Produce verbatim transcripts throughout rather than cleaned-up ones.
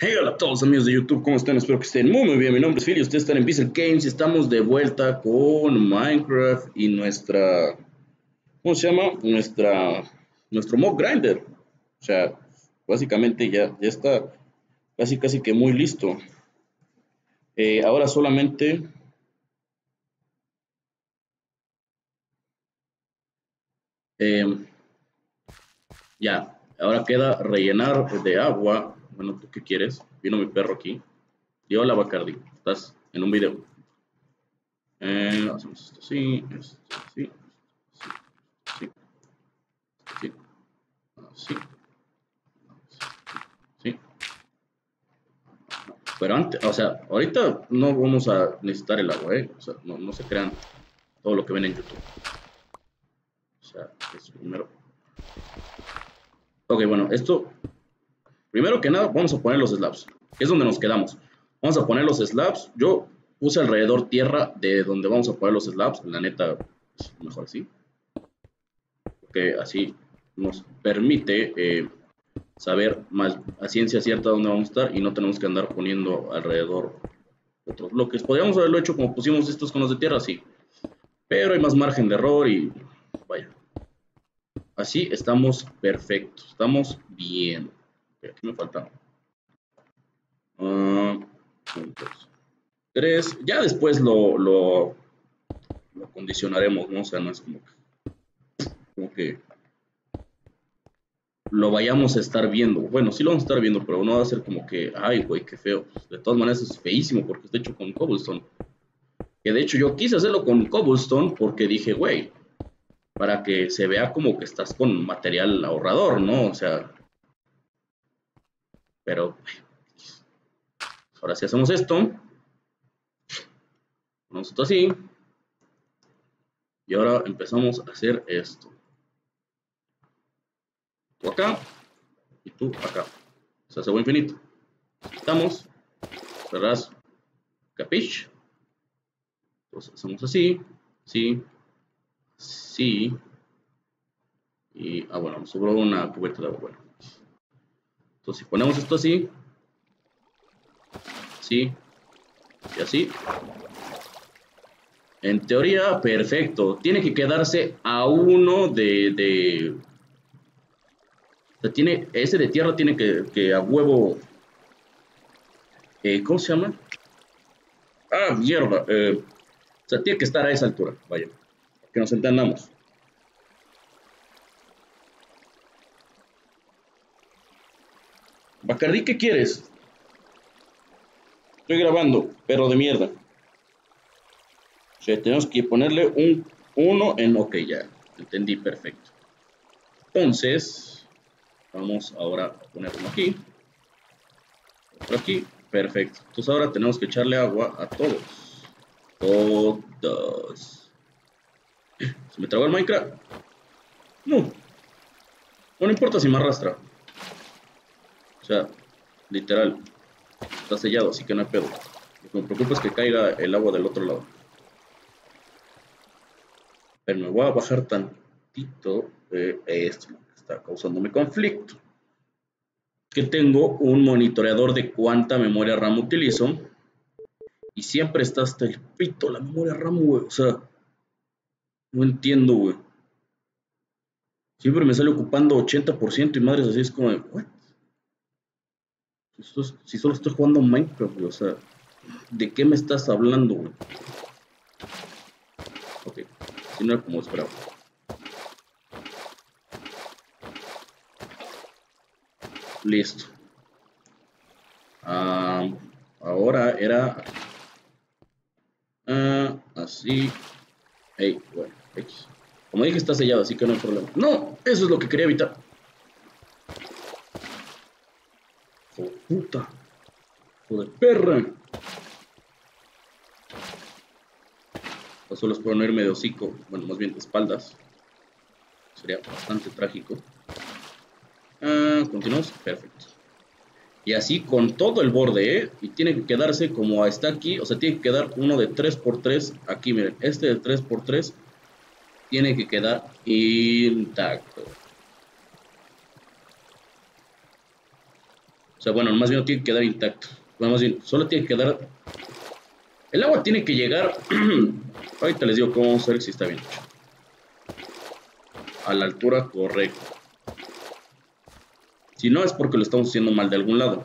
Hey, hola a todos los amigos de YouTube, ¿cómo están? Espero que estén muy muy bien. Mi nombre es Phil y ustedes están en Pixel Games y estamos de vuelta con Minecraft y nuestra, ¿cómo se llama? Nuestra, nuestro mob grinder. O sea, básicamente ya, ya está casi casi que muy listo. Eh, ahora solamente, eh, ya, ahora queda rellenar de agua. Bueno, ¿tú qué quieres? Vino mi perro aquí. Y hola Bacardi, estás en un video. Eh, hacemos esto así, esto así, así, así, así, sí. Pero antes, o sea, ahorita no vamos a necesitar el agua, ¿eh? O sea, no, no se crean todo lo que ven en YouTube. O sea, es primero. Ok, bueno, esto, primero que nada, vamos a poner los slabs, que es donde nos quedamos. Vamos a poner los slabs. Yo puse alrededor tierra de donde vamos a poner los slabs. La neta, es mejor así. Porque así nos permite eh, saber más a ciencia cierta dónde vamos a estar y no tenemos que andar poniendo alrededor otros bloques. Podríamos haberlo hecho como pusimos estos con los de tierra, sí, pero hay más margen de error y vaya. Así estamos perfectos, estamos bien. Aquí me falta uh, puntos. Tres, ya después lo, lo, lo condicionaremos, ¿no? O sea, no es como que, como que lo vayamos a estar viendo. Bueno, sí lo vamos a estar viendo, pero no va a ser como que, ay, güey, qué feo. De todas maneras es feísimo porque está hecho con cobblestone. Que de hecho yo quise hacerlo con cobblestone porque dije, güey, para que se vea como que estás con material ahorrador, ¿no? O sea, pero ahora sí hacemos esto, ponemos esto así, y ahora empezamos a hacer esto. Tú acá, y tú acá. O sea, se va infinito. Quitamos, cerrás, capiche. Entonces hacemos así, sí, sí, y, ah, bueno, nos sobró una cubierta de agua, bueno. Entonces si ponemos esto así, sí, y así, en teoría, perfecto. Tiene que quedarse a uno de, de o sea, tiene, ese de tierra tiene que, que a huevo, eh, ¿cómo se llama? Ah, mierda. Eh, o sea, tiene que estar a esa altura, vaya, que nos entendamos. Bacardí, ¿qué quieres? Estoy grabando, pero de mierda. O sea, tenemos que ponerle un uno en, ok, ya, entendí, perfecto. Entonces, vamos ahora a ponerlo aquí, por aquí, perfecto. Entonces ahora tenemos que echarle agua a todos. Todos. ¿Se me trabó el Minecraft? No. No le importa si me arrastra. O sea, literal. Está sellado, así que no hay pedo. Lo que me preocupa es que caiga el agua del otro lado. Pero me voy a bajar tantito. Eh, esto es lo que está causándome conflicto. Que tengo un monitoreador de cuánta memoria RAM utilizo. Y siempre está hasta el pito la memoria RAM, güey. O sea, no entiendo, güey. Siempre me sale ocupando ochenta por ciento y madres así es como de, ¿what? Si, si solo estoy jugando Minecraft, güey. O sea, ¿de qué me estás hablando, güey? Ok, si no era como esperaba. Listo. Uh, ahora era uh, así. Hey, bueno, X. Como dije, está sellado, así que no hay problema. No, eso es lo que quería evitar. Hijo de puta. Hijo de perra. O solo es ponerme de hocico. Bueno, más bien de espaldas. Sería bastante trágico. Uh, Continuamos. Perfecto. Y así con todo el borde, ¿eh? Y tiene que quedarse como está aquí. O sea, tiene que quedar uno de tres por tres. Aquí, miren. Este de tres por tres tiene que quedar intacto. O sea, bueno, más bien no tiene que quedar intacto. Bueno, más bien, solo tiene que quedar... El agua tiene que llegar... Ahorita les digo cómo vamos a ver si está bien hecho. A la altura correcta. Si no, es porque lo estamos haciendo mal de algún lado.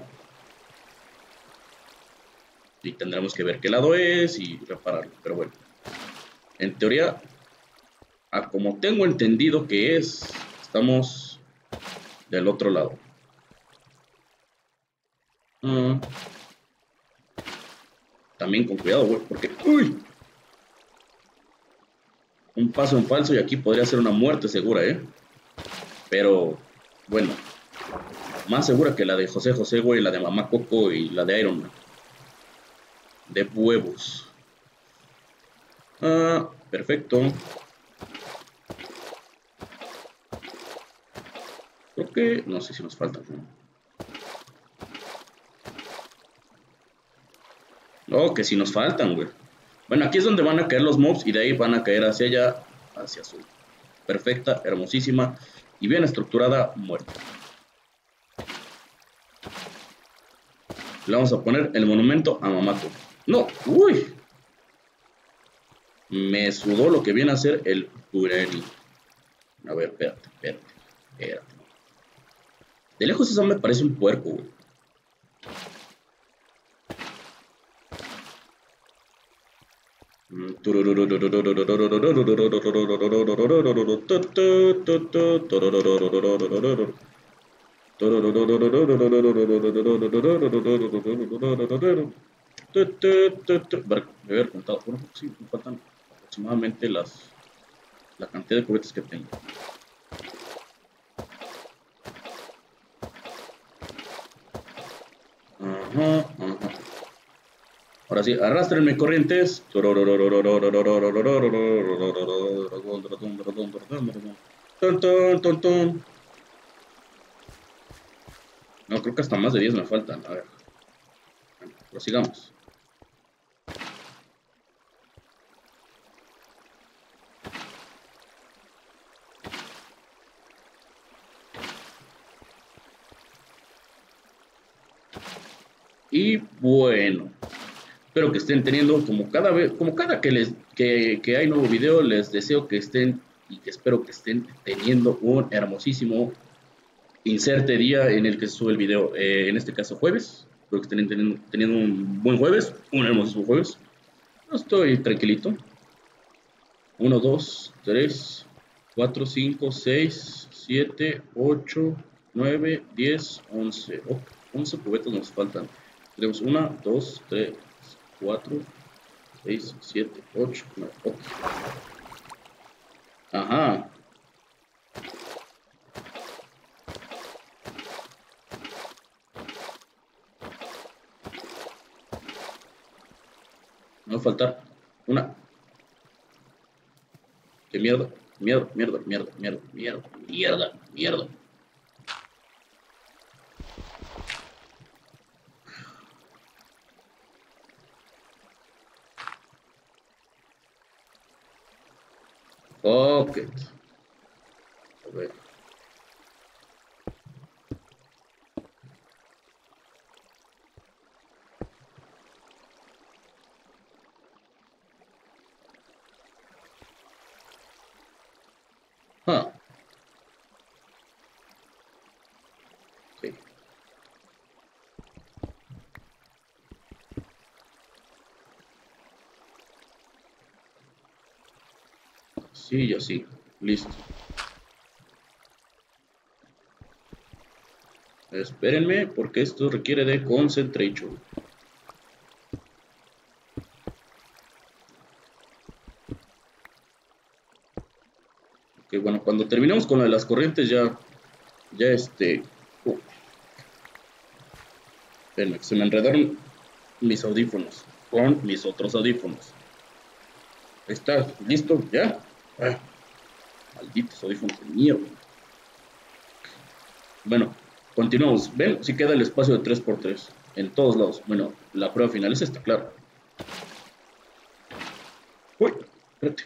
Y tendremos que ver qué lado es y repararlo. Pero bueno. En teoría, a como tengo entendido que es, estamos del otro lado. Uh, también con cuidado, güey, porque... ¡Uy! Un paso en falso y aquí podría ser una muerte segura, ¿eh? Pero, bueno, más segura que la de José José, güey, la de Mamá Coco y la de Iron Man. De huevos. Ah, perfecto. Creo que... No sé si nos faltan, ¿no? Oh, que si nos faltan, güey. Bueno, aquí es donde van a caer los mobs y de ahí van a caer hacia allá, hacia azul. Perfecta, hermosísima y bien estructurada, muerta. Le vamos a poner el monumento a Mamaco. No, uy. Me sudó lo que viene a ser el Pureni. A ver, espérate, espérate, espérate. De lejos eso me parece un puerco, güey. Me haber contado, bueno, sí, me faltan aproximadamente las, la cantidad de juguetes que tengo. Ajá, ajá. Ahora sí, arrastrenme corrientes. No, creo que hasta más de diez me faltan. A ver. Bueno, prosigamos. Y bueno, espero que estén teniendo, como cada vez, como cada que les que, que hay nuevo video, les deseo que estén y que espero que estén teniendo un hermosísimo inserte día en el que se sube el video. Eh, en este caso jueves. Espero que estén teniendo, teniendo un buen jueves, un hermosísimo jueves. No estoy tranquilito. uno, dos, tres, cuatro, cinco, seis, siete, ocho, nueve, diez, once. Oh, once juguetes nos faltan. Tenemos uno, dos, tres, cuatro, seis, siete, ocho, nueve. Okay. Ajá. Me va a faltar una. ¡Qué mierda! Mierda, mierda, mierda, mierda, mierda, mierda, mierda. Ok. A ver. Ah. Sí. Sí, y así. Listo. Espérenme, porque esto requiere de concentration. Ok, bueno, cuando terminemos con lo de las corrientes ya, ya este... Uh, espérenme, se me enredaron mis audífonos con mis otros audífonos. ¿Está listo? ¿Ya? Ah, malditos audífonos de mierda. Bueno, continuamos. ¿Ven? Si queda el espacio de tres por tres en todos lados. Bueno, la prueba final es esta, claro. Uy, espérate.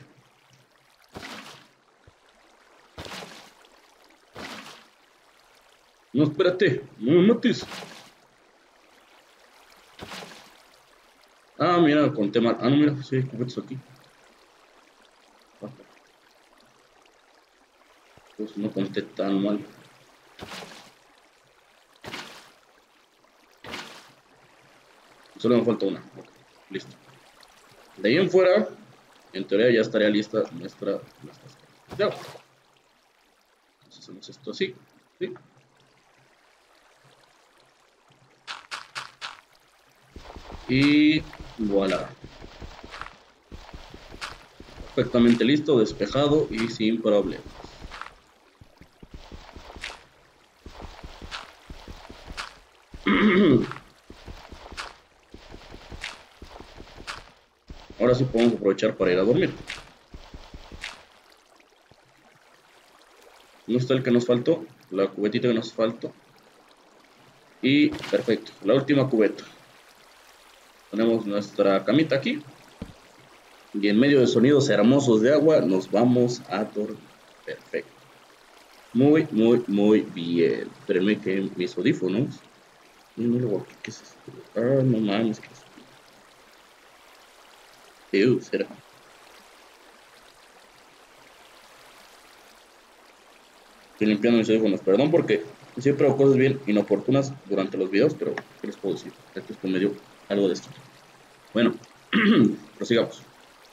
No, espérate, no me mates. Ah, mira, conté mal. Ah, no, mira, sí hay cubetos aquí. Pues no conté tan mal. Solo me falta una. Ok, listo. De ahí en fuera, en teoría ya estaría lista nuestra, nuestras cosas de agua. Entonces hacemos esto así. ¿Sí? Y voilà. Perfectamente listo, despejado y sin problemas. Ahora sí podemos aprovechar para ir a dormir. ¿No está el que nos faltó? La cubetita que nos faltó. Y perfecto, la última cubeta. Ponemos nuestra camita aquí. Y en medio de sonidos hermosos de agua nos vamos a dormir. Perfecto. Muy, muy, muy bien. Espérenme que mis audífonos. No, no, ¿qué es esto? Ah, no mames, ¿qué es esto? Ew, será. Estoy limpiando mis audífonos. Perdón porque siempre hago cosas bien inoportunas durante los videos, pero ¿qué les puedo decir? Esto es por medio algo de esto. Bueno, prosigamos.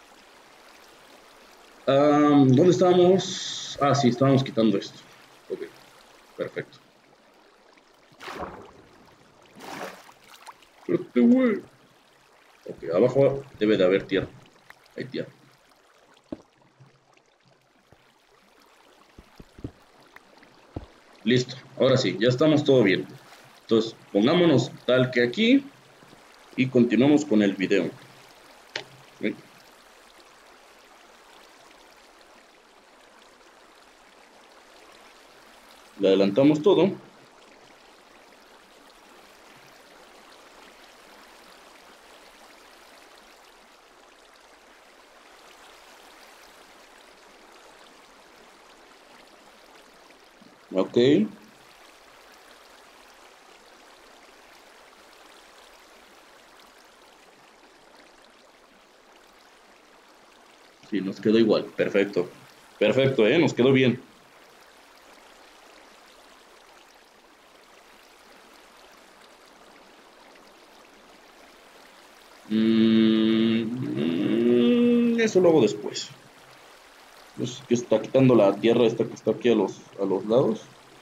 Um, ¿Dónde estábamos? Ah, sí, estábamos quitando esto. Ok, perfecto. Este güey. Ok, abajo debe de haber tierra. Hay tierra. Listo, ahora sí, ya estamos todo bien. Entonces, pongámonos tal que aquí y continuamos con el video. ¿Sí? Le adelantamos todo. Ok. Sí, nos quedó igual. Perfecto. Perfecto, ¿eh? Nos quedó bien. Mm, eso lo hago después. Es que está quitando la tierra esta que está aquí a los, a los lados.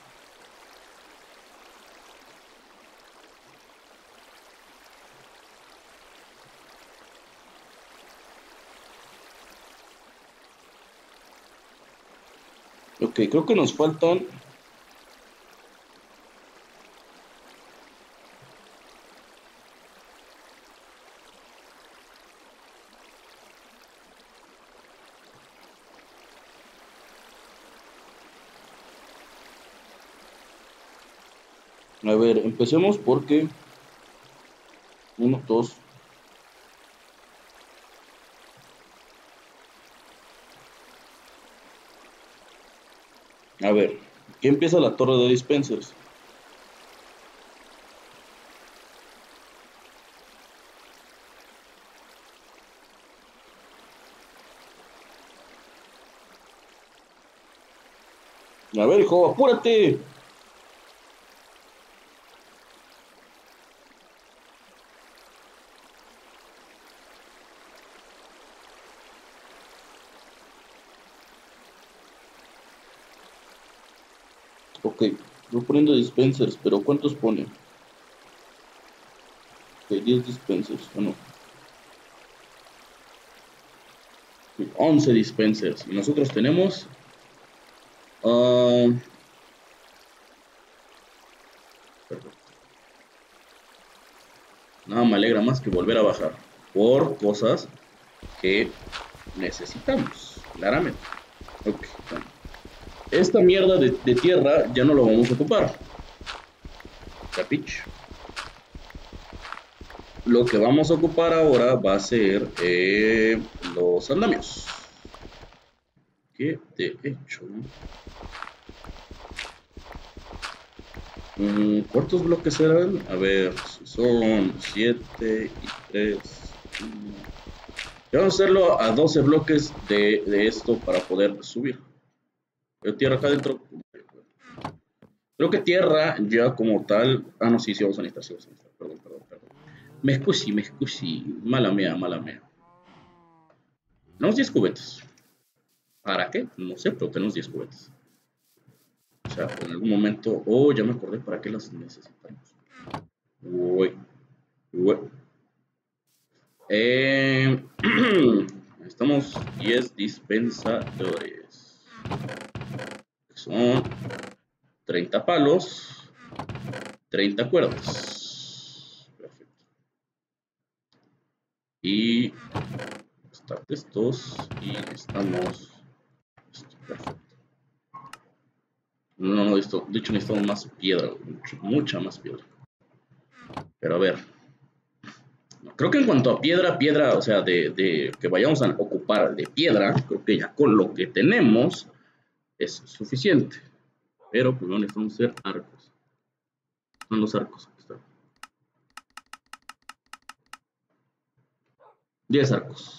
Ok, creo que nos faltan. A ver, empecemos porque. Uno, dos. A ver, ¿qué empieza la torre de dispensers? A ver, hijo, apúrate. Ok, voy poniendo dispensers, pero ¿cuántos pone? Ok, diez dispensers, ¿o no? Ok, once dispensers. Y nosotros tenemos. Uh, nada me alegra más que volver a bajar. Por cosas que necesitamos, claramente. Ok, bueno. Esta mierda de, de tierra ya no lo vamos a ocupar. Capich. Lo que vamos a ocupar ahora va a ser eh, los andamios. Que de hecho. Mm, ¿cuántos bloques serán? A ver, son siete y tres. Y vamos a hacerlo a doce bloques de, de esto para poder subir. Pero tierra acá adentro. Creo que tierra ya como tal. Ah, no, sí, sí, vamos a necesitar, sí, vamos a necesitar. Perdón, perdón, perdón. Me excusi, me excusi. Mala mía, mala mía. Tenemos diez cubetas. ¿Para qué? No sé, pero tenemos diez cubetas. O sea, en algún momento. Oh, ya me acordé para qué las necesitamos. Uy, uy. Eh, necesitamos diez dispensadores. Son treinta palos, treinta cuerdas. Perfecto. Y start estos y necesitamos esto. Perfecto. No, no, esto, de hecho necesitamos más piedra, mucho, mucha más piedra. Pero a ver. Creo que en cuanto a piedra, piedra, o sea, de, de que vayamos a ocupar de piedra, creo que ya con lo que tenemos es suficiente. Pero primero necesitamos hacer arcos. Son los arcos. Aquí están. diez arcos.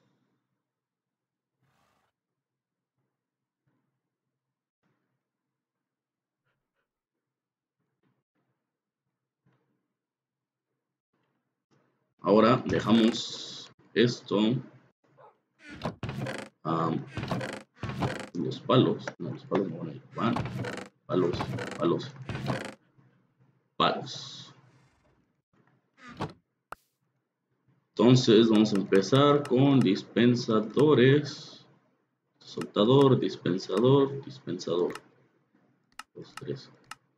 Ahora dejamos esto. Um, los palos. No, los palos no van a ir. Van. Palos, palos, palos. Entonces vamos a empezar con dispensadores. Soltador, dispensador, dispensador. Dos, tres.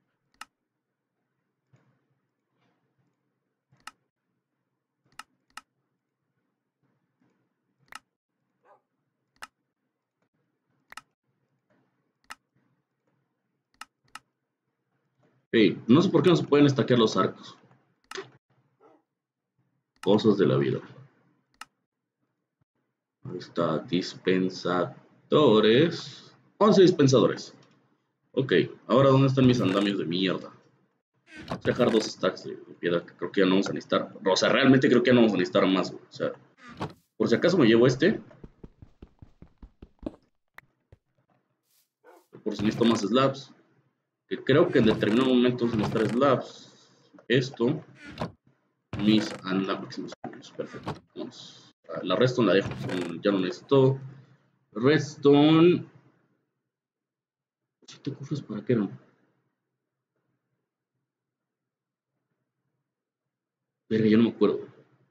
Hey, no sé por qué no se pueden estaquear los arcos. Cosas de la vida. Ahí está, dispensadores. once dispensadores. Ok, ahora ¿dónde están mis andamios de mierda? Vamos a dejar dos stacks de piedra que creo que ya no vamos a necesitar. O sea, realmente creo que ya no vamos a necesitar más. O sea, por si acaso me llevo este. Por si necesito más slabs. Que creo que en determinado momento vamos a necesitar slabs. Esto. Mis andamios. Perfecto. Vamos. La redstone la dejo. Ya no necesito. Redstone. ¿Siete cofres para qué eran? Verga, yo no me acuerdo.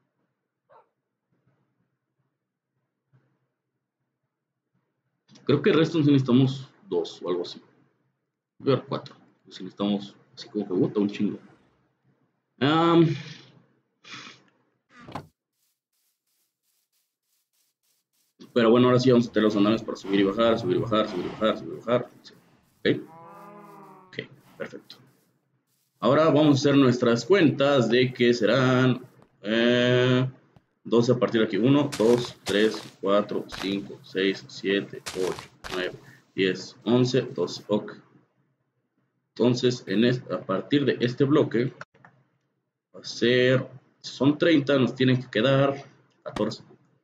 Creo que redstone sí necesitamos dos o algo así. Voy a ver cuatro. Si necesitamos así como que bota un chingo. Um, pero bueno, ahora sí vamos a tener los andamios para subir y bajar, subir y bajar, subir y bajar, subir y bajar. Sí. Ok. Ok, perfecto. Ahora vamos a hacer nuestras cuentas de que serán eh, doce a partir de aquí. uno, dos, tres, cuatro, cinco, seis, siete, ocho, nueve, diez, once, doce. Ok. Entonces, en este, a partir de este bloque, va a ser, son treinta, nos tienen que quedar catorce.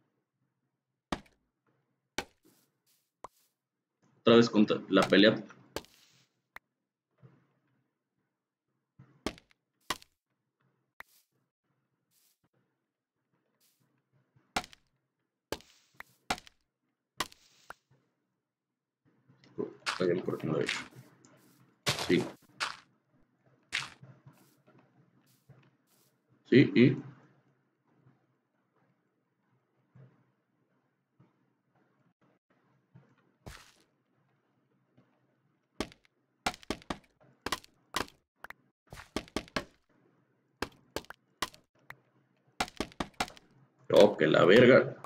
Otra vez contra la pelea. Está bien, por aquí no lo he hecho. Sí. Sí, y oh, que la verga.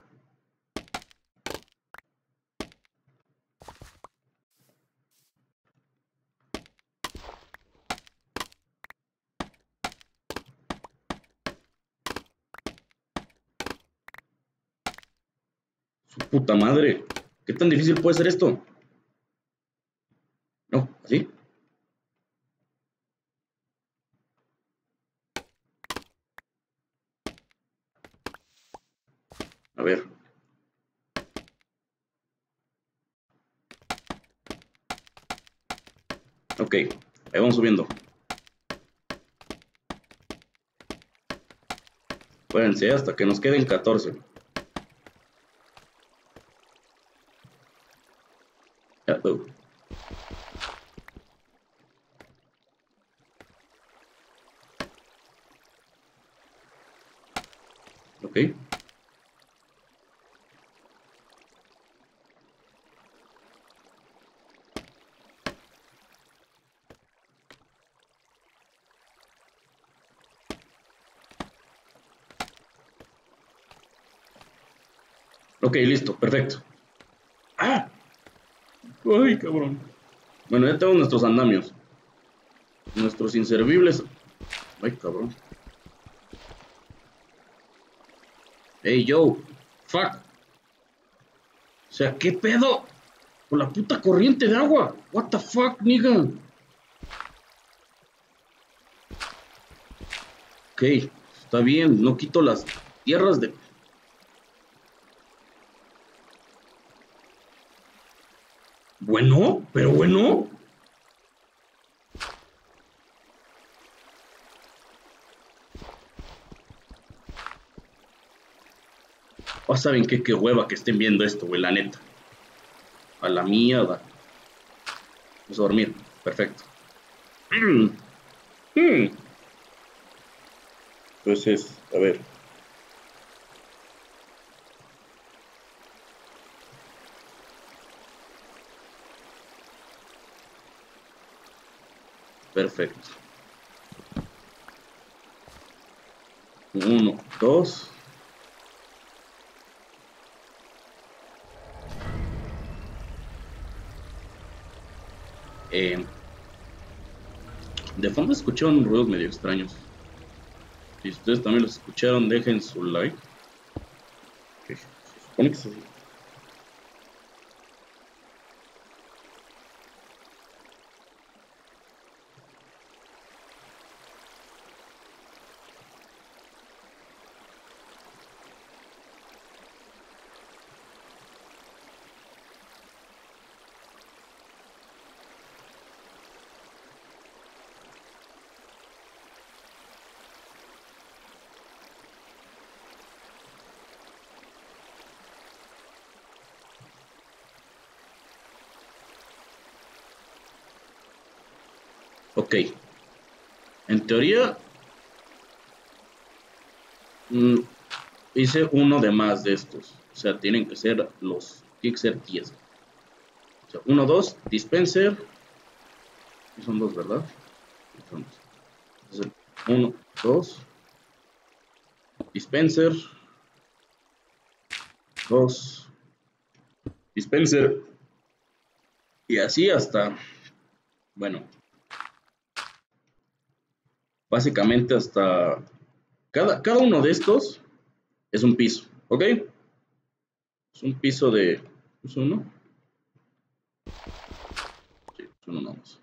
Su puta madre. ¿Qué tan difícil puede ser esto? No, así. A ver. Ok, ahí vamos subiendo. Espérense hasta que nos queden catorce. Uh -oh. Ok. Ok, listo, perfecto. ¡Ah! ¡Ay, cabrón! Bueno, ya tenemos nuestros andamios. Nuestros inservibles. ¡Ay, cabrón! ¡Ey, yo! ¡Fuck! O sea, ¿qué pedo? Con la puta corriente de agua. What the fuck, nigga. Ok, está bien, no quito las tierras de... Bueno, pero bueno. Oh, ¿saben qué? Qué hueva que estén viendo esto, güey, la neta. A la mierda. Vamos a dormir. Perfecto. Mm. Mm. Entonces, a ver. Perfecto. Uno, dos. Eh, de fondo escucharon ruidos medio extraños. Si ustedes también los escucharon, dejen su like. Okay. Se supone que se... Ok. En teoría, mmm, hice uno de más de estos. O sea, tienen que ser los... Tienen que ser diez. O sea, uno, dos, dispenser. Y son dos, ¿verdad? Son dos. Entonces, uno, dos, dispenser. Dos, dispenser. Y así hasta... Bueno, básicamente hasta... Cada, cada uno de estos es un piso, ¿ok? Es un piso de... ¿Es uno? Sí, es uno nomás.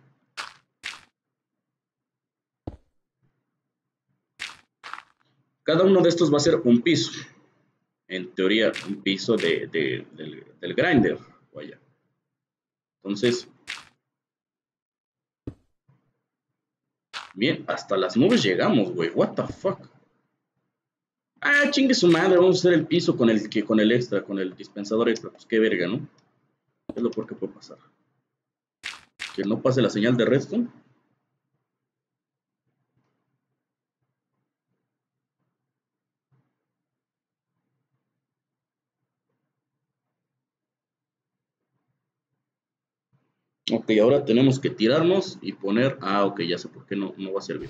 Cada uno de estos va a ser un piso. En teoría, un piso de, de, del, del grinder. Vaya. Entonces, bien, hasta las nubes llegamos, güey. What the fuck. Ah, chingue su madre, vamos a hacer el piso con el, que, con el extra, con el dispensador extra. Pues qué verga, ¿no? Es lo peor que puede pasar. Que no pase la señal de redstone. Ok, ahora tenemos que tirarnos y poner... Ah, ok, ya sé por qué no, no va a servir.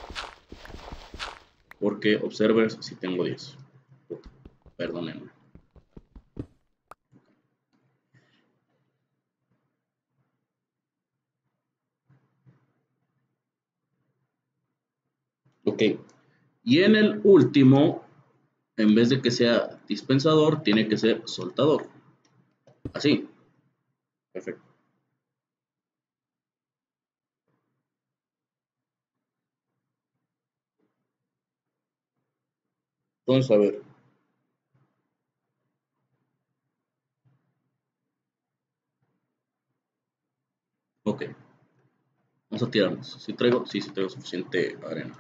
Porque observers sí tengo diez. Perdónenme. Ok. Y en el último, en vez de que sea dispensador, tiene que ser soltador. Así. Perfecto. Entonces, a ver. Vamos a tirarnos. Si traigo, sí, sí traigo suficiente arena.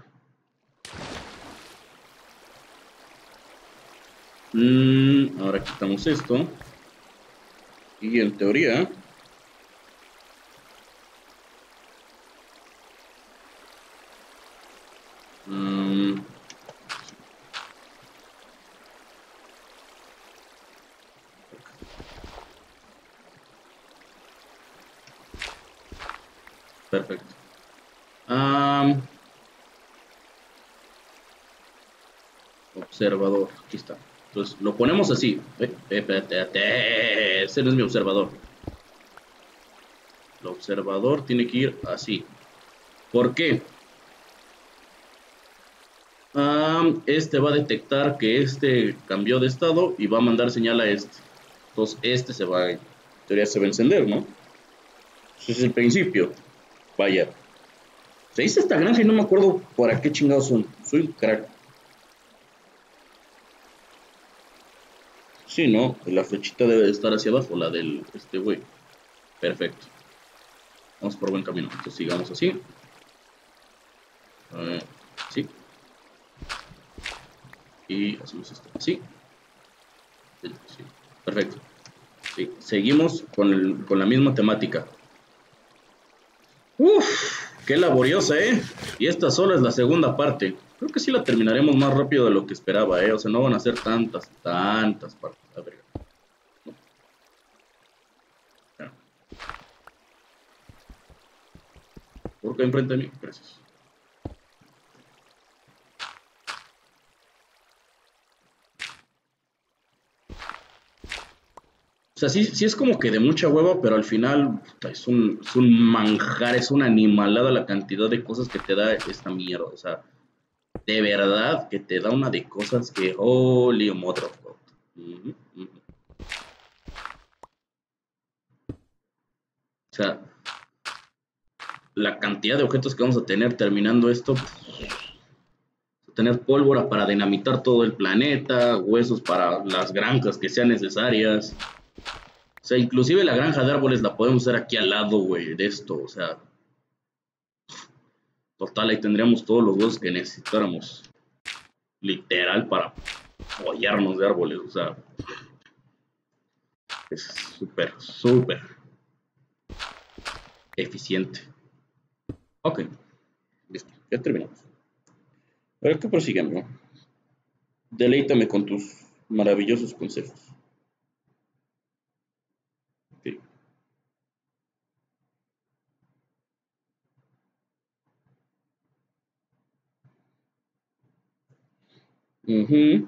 Mm, ahora quitamos esto. Y en teoría... Mm, perfecto. Um, observador, aquí está. Entonces lo ponemos así. Eh, eh, espérate, espérate, ese no es mi observador. El observador tiene que ir así. ¿Por qué? Um, este va a detectar que este cambió de estado y va a mandar señal a este. Entonces este se va, en teoría se va a encender, ¿no? Ese es el principio. Vaya. Se hizo esta granja y no me acuerdo para qué chingados son. Soy un crack. Sí, ¿no? La flechita debe de estar hacia abajo, la del este güey. Perfecto. Vamos por buen camino. Entonces sigamos así. Uh, sí. Y hacemos esto así. Sí. Perfecto. Sí. Seguimos con, el, con la misma temática. Uf, qué laboriosa, ¿eh? Y esta solo es la segunda parte. Creo que sí la terminaremos más rápido de lo que esperaba, ¿eh? O sea, no van a ser tantas, tantas partes. A ver. No. No. ¿Por qué enfrente de mí? Gracias. O sea, sí, sí es como que de mucha hueva, pero al final puta, es un, es un manjar, es una animalada la cantidad de cosas que te da esta mierda. O sea, de verdad que te da una de cosas que, holy motherfucker. Uh-huh, uh-huh. O sea, la cantidad de objetos que vamos a tener terminando esto, tener pólvora para dinamitar todo el planeta, huesos para las granjas que sean necesarias. O sea, inclusive la granja de árboles la podemos hacer aquí al lado, güey, de esto. O sea, total, ahí tendríamos todos los huesos que necesitáramos. Literal, para apoyarnos de árboles. O sea, es súper, súper eficiente. Ok, listo, ya terminamos. A ver, ¿qué prosiguen, no? Deleítame con tus maravillosos consejos. Okay. Uh-huh.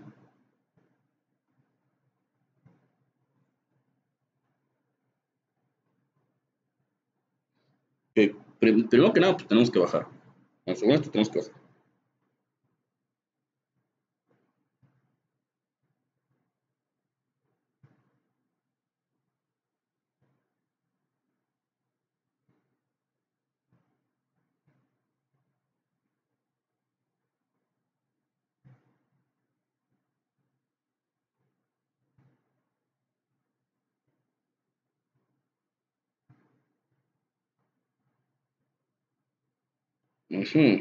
Okay. Primero que nada, pues tenemos que bajar. En segundo, esto tenemos que bajar. Uh-huh.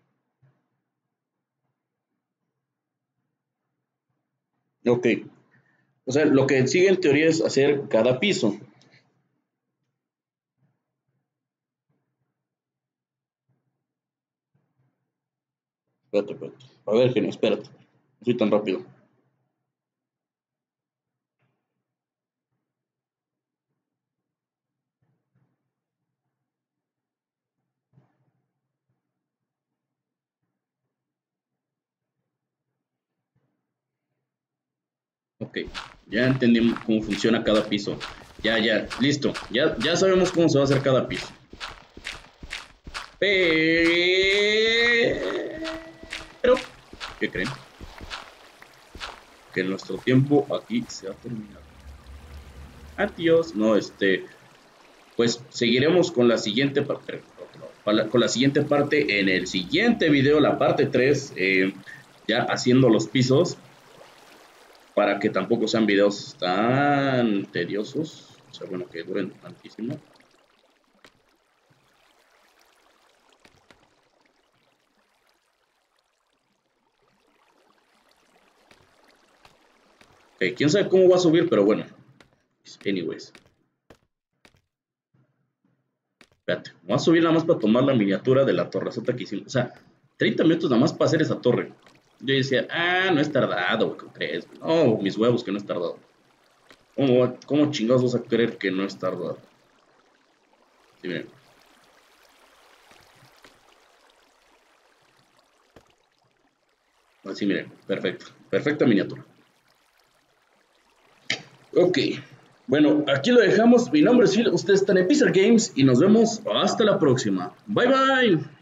Ok. O sea, lo que sigue en teoría es hacer cada piso. Espérate, espérate. A ver, genio, espérate. No soy tan rápido. Ok, ya entendimos cómo funciona cada piso. Ya, ya, listo. Ya, ya sabemos cómo se va a hacer cada piso. Pero, ¿qué creen? Que nuestro tiempo aquí se ha terminado. Adiós. No, este, pues seguiremos con la siguiente parte. Con la siguiente parte en el siguiente video, la parte tres, eh, ya haciendo los pisos, para que tampoco sean videos tan tediosos, o sea, bueno, que duren tantísimo. Ok, quién sabe cómo va a subir, pero bueno. Anyways. Espérate, voy a subir nada más para tomar la miniatura de la torresota que hicimos. O sea, treinta minutos nada más para hacer esa torre. Yo decía, ah, no es tardado, ¿qué crees? No, mis huevos que no es tardado. ¿Cómo, cómo chingados vas a creer que no es tardado? Sí, miren. Así, miren, perfecto. Perfecta miniatura. Ok. Bueno, aquí lo dejamos. Mi nombre es Phil, ustedes están en Pixel Games y nos vemos hasta la próxima. Bye bye.